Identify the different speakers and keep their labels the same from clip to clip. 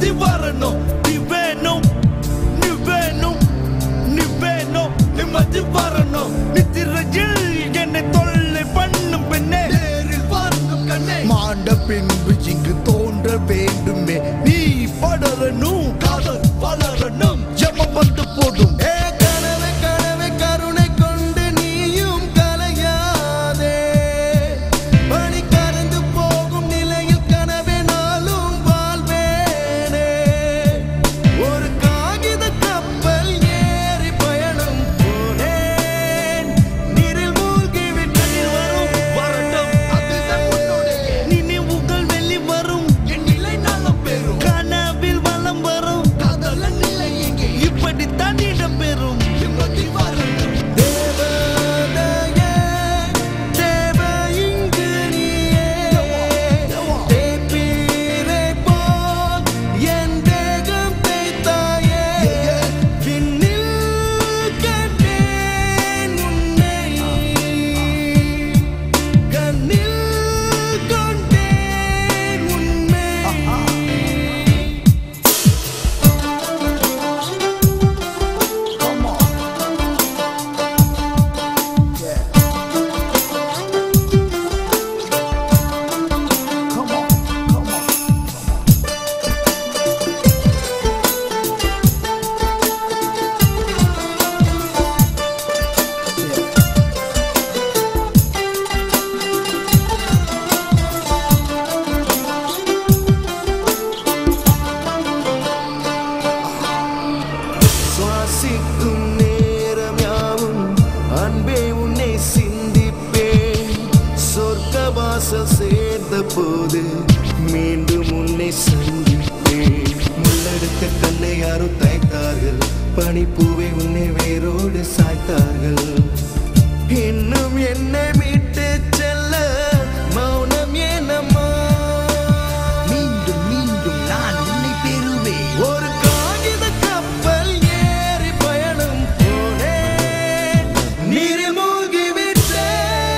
Speaker 1: நிம்மதி வரணும். நீ வேணும் நீ வேணும் நீ வேணும் நிம்மதி வரணும். நித்திரையில் என்னை தொல்லை பண்ணும் பெண்ணே, நேரில் பார்க்கும் கண்ணே, மாண்ட பின்பு இங்கு தோன்ற வேண்டுமே. நீ படரணும், காதல் வளரணும், ஜமம் வந்து போடும். சேர்ந்த போது மீண்டும் உன்னை சந்திப்பேன். முள்ளெடுத்த கண்ணை யாரும் தைத்தார்கள், பனிப்பூவை உன்னை வேரோடு சாய்த்தார்கள். இன்னும் என்னை விட்டு செல்ல மௌனம் ஏனம்மா? மீண்டும் மீண்டும் நான் உன்னை பெறுவேன். ஒரு காகித கப்பல் ஏறி பயணம் போனேன், நீரில் மூழ்கி விட்டேன்.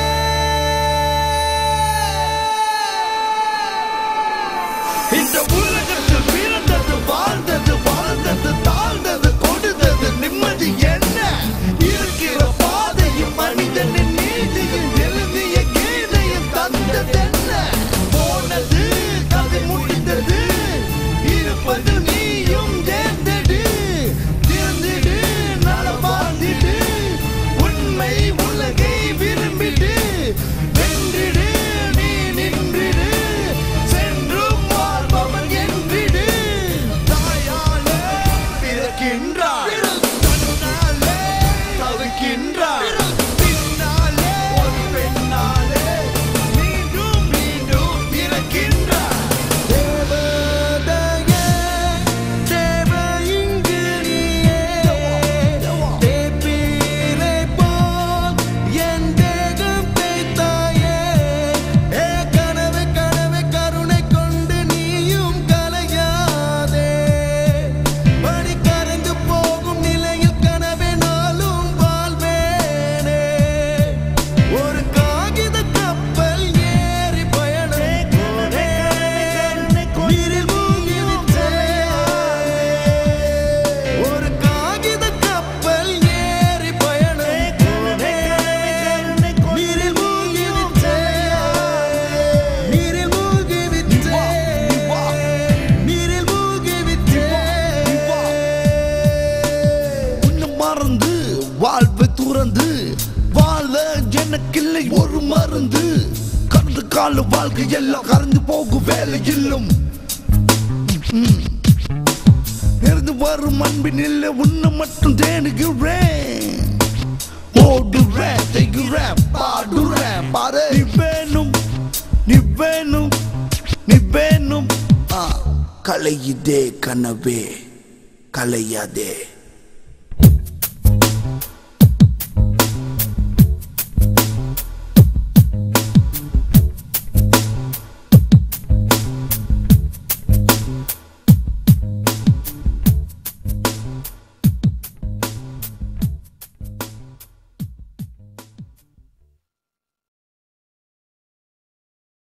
Speaker 1: இந்த உலகத்தில் பிறந்தது, வாழ்ந்தது, வாழ்ந்தது, தாழ்ந்தது, கொடுத்தது நிம்மதி என்ன? இருக்கிற பாதையும் மனிதனின் நீதியில் எழுதிய கீதையும் தந்ததென்ன? போனது கதை முடிந்தது, இருப்பது நீயும் தேர்ந்தெடு. திறந்திடு, நல வாழ்ந்திடு, உண்மை உலகை விரும்பிடு. வென்றிடு, நீ நின்றிடு, சென்றும் வாழ்பவன் என்றிடு. தாயாலே பிறக்கின்றார், தன்னாலே தவிக்கின்றார், பின்னாலே ஒரு பெண்ணாலே மீண்டும் மீண்டும் பிறக்கின்றார். தேவதையே, தேவ இங்கு நீயே, தேப்பீரை போல் என் தேகம் தேய்த்தாயே. கனவு கனவு கருணை கொண்டு நீயும் கலையாதே. பணி கரைந்து போகும் நிலையில் கனவே நாளும் வாழ்வேனே. ஒரு காகித கப்பல் ஏறி பயணம் போனேன், நீரில் மூழ்கி விட்டேன். ஒரு காகித கப்பல் ஏறி பயணம் போனேன், நீரில் மூழ்கி விட்டேன். நீரில் மூழ்கி விட்டேன், நீரில் மூழ்கி விட்டேன். உன்னை மறந்து வாழ்வை துறந்து வாழ எனக்கில்லை ஒரு மருந்து. கடந்த கால வாழ்க்கை எல்லாம் கறந்து போகும் வேலை இல்லம். இருந்து வரும் அன்பின் இல்லை, உன்னை மட்டும் தேடுகிறேன். ஓடுறேன், செய்கிறேன், பாடுறேன், பாரு. நீ வேணும் நீ வேணும் நீ வேணும். கலையுதே கனவே கலையாதே.